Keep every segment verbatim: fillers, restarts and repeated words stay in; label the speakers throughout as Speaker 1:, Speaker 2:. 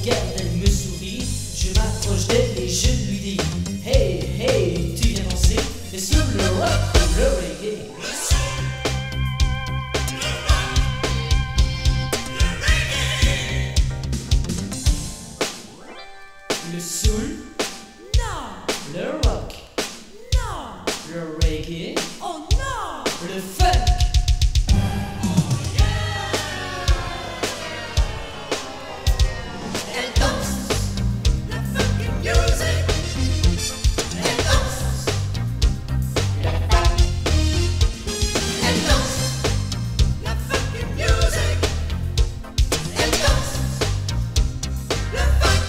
Speaker 1: regarde, elle me sourit. Je m'approche d'elle et je lui dis: hey, hey, tu viens danser? Et sur le rock ou le reggae? Le soul?
Speaker 2: Non.
Speaker 1: Le rock?
Speaker 2: Non.
Speaker 1: Le reggae?
Speaker 2: Oh non.
Speaker 1: Le funk?
Speaker 2: Elle danse la funky music. Elle danse. Elle danse la funky music. Elle danse le funk.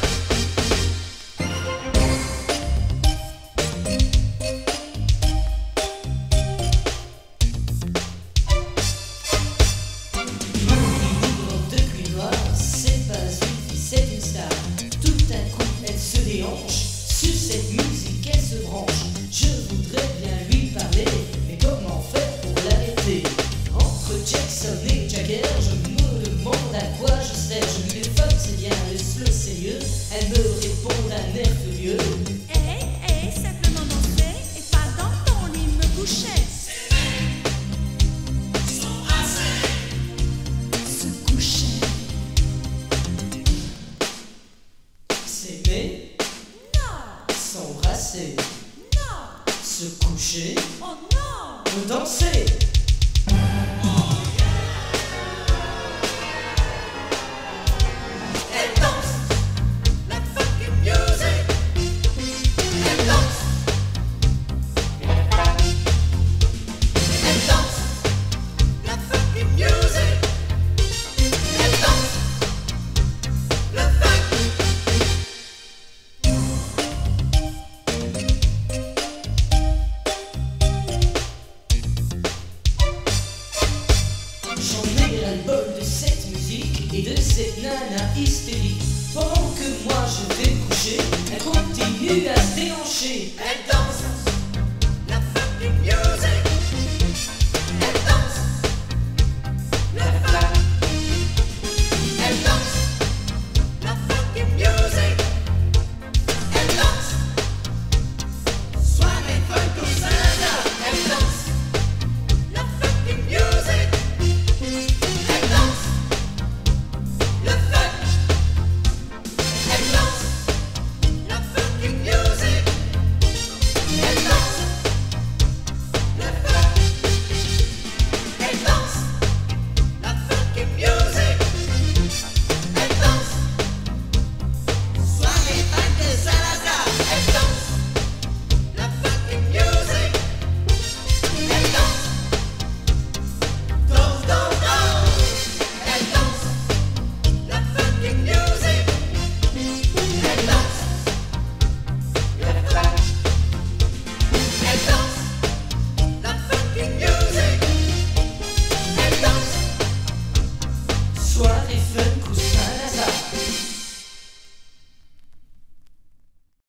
Speaker 1: De pluie noire, c'est pas une fille, c'est une star. Tout à coup, elle se déhanche. Sur cette musique, elle se branche. Je voudrais bien lui parler, mais comment faire pour l'arrêter? Entre Jackson et Jagger, je me demande à quoi je sers. Je lui téléphone, c'est bien, le slow, c'est mieux. Elle me répond d'un air furieux:
Speaker 2: Eh, eh, simplement danser et pas dans ton lit me coucher. Se coucher.
Speaker 1: s'aimer,
Speaker 2: Non.
Speaker 1: s'embrasser,
Speaker 2: Non.
Speaker 1: se coucher,
Speaker 2: Oh non.
Speaker 1: danser.
Speaker 2: Elle danse la funky music. Elle danse. Elle danse la funky music. Elle danse le funk.
Speaker 1: J'en ai ras-le-bol de cette musique et de cette nana hystérique. Pendant que moi je vais me coucher, elle continue à se déhancher.
Speaker 2: Elle danse.